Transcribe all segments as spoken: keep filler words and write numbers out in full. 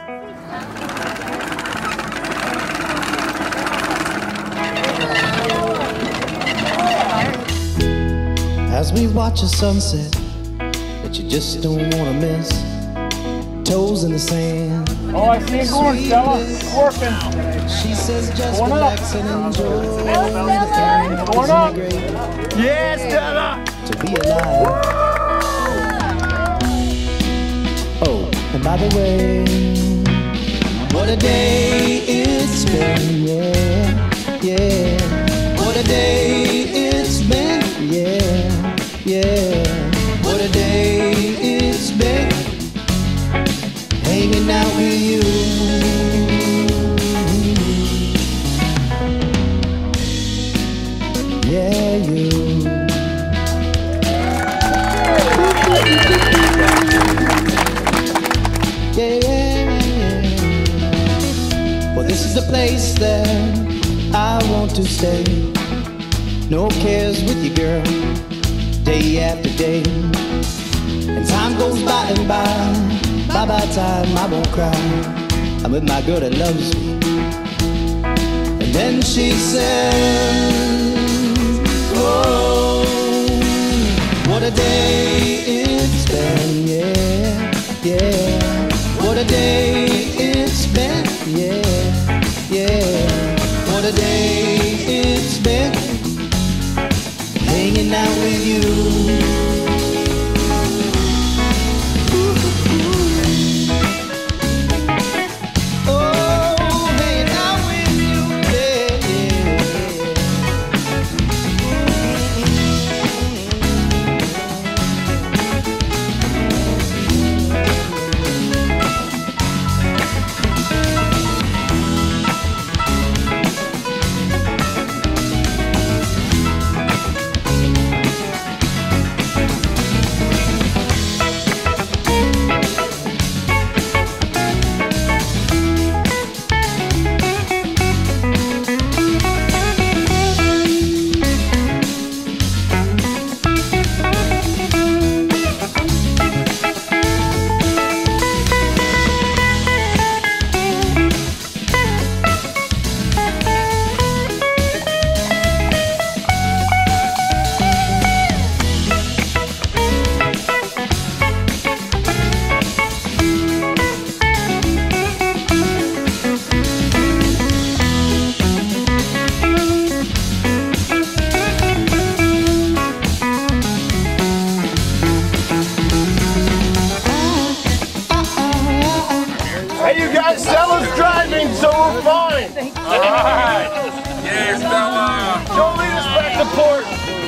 As we watch a sunset that you just don't want to miss, toes in the sand. Oh, I see it going, Stella. Working. She says just going relax up. and enjoy. Going up. Yes, Stella. To be alive. Oh, and by the way, what a day it's been, yeah, yeah. What a day it's been, yeah, yeah. What a day it's been, hanging out with you. Yeah, you. Yeah, yeah, yeah. Well, this is the place that I want to stay. No cares with you, girl, day after day. And time goes by and by, by by time I won't cry. I'm with my girl that loves me. And then she says, oh, what a day it's been, yeah, yeah. What a day it's been, yeah, yeah. What a day it's been, hanging out with you. Hey, you guys, Stella's driving, so we're fine. All right. Yeah, Stella. Don't lead us back to port.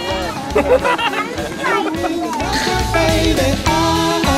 Baby, oh, oh,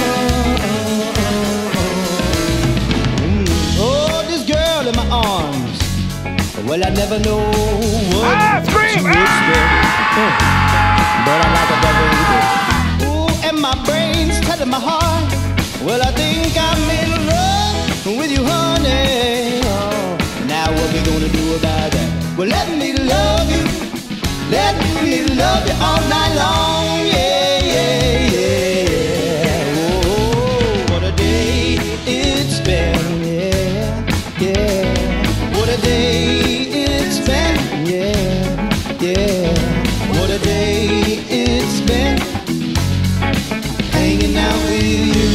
oh, oh, oh, this girl in my arms. Well, I never know what Ah, scream! to expect. Oh, but I like a baby. Ooh, and my brain's telling my heart. Well, I think I'm in love with you, honey. Oh, now what we gonna do about that? Well, let me love you. Let me love you all night long. Yeah, yeah, yeah. Oh, what a day it's been. Yeah, yeah. What a day it's been. Yeah, yeah. What a day it's been, hanging out with you.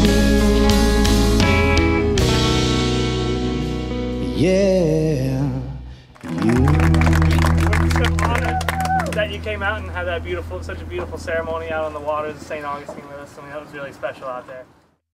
Yeah, you. We're so honored that you came out and had that beautiful, such a beautiful ceremony out on the waters of Saint Augustine with us. I mean, that was really special out there.